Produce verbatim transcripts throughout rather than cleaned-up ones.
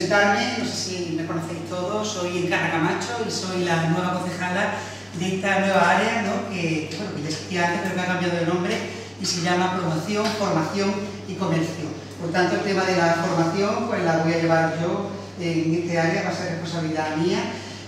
presentarme, no sé si me conocéis todos, soy Encarna Camacho y soy la nueva concejala de esta nueva área, ¿no? que, bueno, que ya existía antes pero que ha cambiado de nombre y se llama Promoción, Formación y Comercio. Por tanto, el tema de la formación pues la voy a llevar yo en este área, va a ser responsabilidad mía.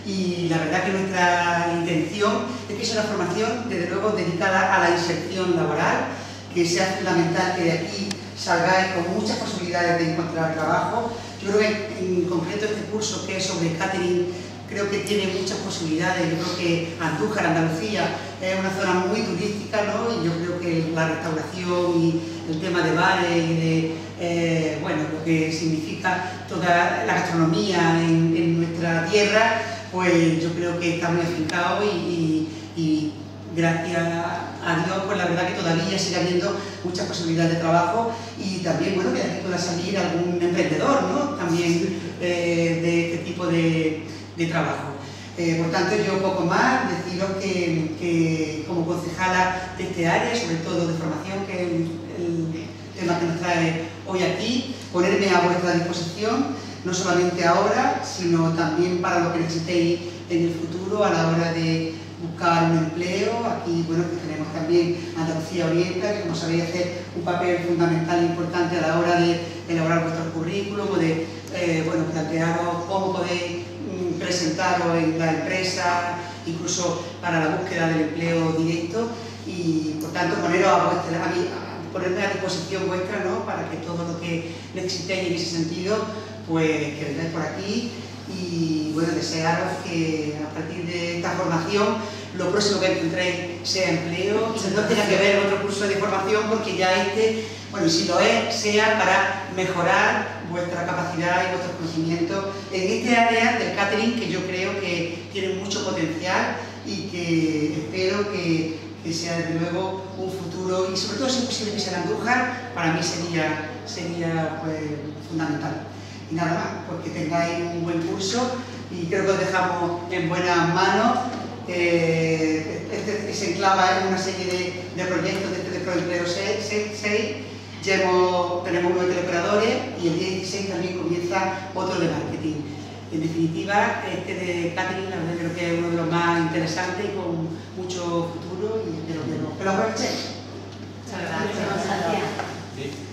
Y la verdad que nuestra intención es que sea una formación, desde luego, dedicada a la inserción laboral, que sea fundamental que de aquí salgáis con muchas posibilidades de encontrar trabajo. Yo creo que en concreto este curso que es sobre catering, creo que tiene muchas posibilidades. Yo creo que Andújar, Andalucía, es una zona muy turística, ¿no? Y yo creo que la restauración y el tema de bares y de, eh, bueno, lo que significa toda la gastronomía en, en nuestra tierra, pues yo creo que está muy afincado y, y, y gracias a Dios, pues la verdad que todavía sigue habiendo muchas posibilidades de trabajo y también, bueno, que de aquí pueda salir algún emprendedor, ¿no? También eh, de este tipo de, de trabajo. Eh, por tanto, yo poco más, deciros que, que como concejala de este área, sobre todo de formación, que es el, el tema que nos trae hoy aquí, ponerme a vuestra disposición, no solamente ahora, sino también para lo que necesitéis en el futuro a la hora de buscar un empleo. Aquí, bueno, pues tenemos también Andalucía Orienta, que como sabéis hace un papel fundamental e importante a la hora de elaborar vuestros currículum o de, eh, bueno, plantearos cómo podéis mm, presentaros en la empresa, incluso para la búsqueda del empleo directo y, por tanto, poneros a vuestra, a mí, a ponerme a disposición vuestra, ¿no? Para que todo lo que necesitéis en ese sentido, pues que vengáis por aquí. Y bueno, desearos que a partir de esta formación lo próximo que encontréis sea empleo, y no tenga que ver otro curso de formación, porque ya este, bueno, y si lo es, sea para mejorar vuestra capacidad y vuestros conocimientos en este área del catering, que yo creo que tiene mucho potencial y que espero que, que sea desde luego un futuro, y sobre todo si es posible que sea en Andújar, para mí sería, sería pues, fundamental. Y nada más, porque tengáis un buen curso y creo que os dejamos en buenas manos. Eh, este se enclava en una serie de, de proyectos de este de Proempleo seis. Ya hemos, tenemos uno de teleoperadores y el día dieciséis también comienza otro de marketing. En definitiva, este de catering la verdad creo que es uno de los más interesantes y con mucho futuro y espero que lo, que lo aprovechéis. Muchas gracias. Sí.